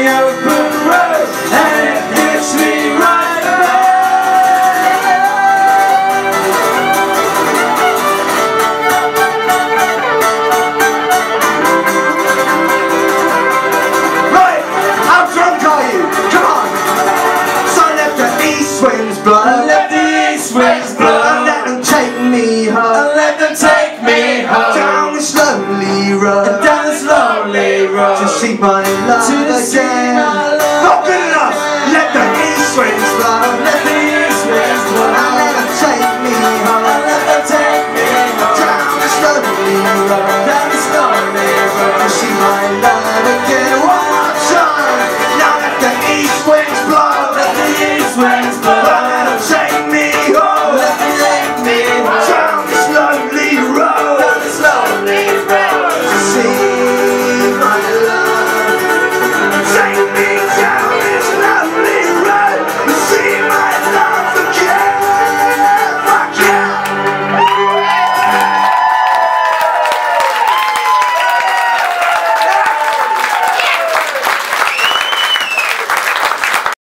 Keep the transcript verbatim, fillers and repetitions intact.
open road, and it hits me right away. Right, how drunk are you? Come on. So let the east winds blow, let the east winds blow, and let them take me home, and let them take me home, down this lonely road, down this lonely road, to see my love to again. My love Not good enough. Again. Let the east winds blow, let the east winds blow, and let them take me home, and let them take me home, down this lonely road.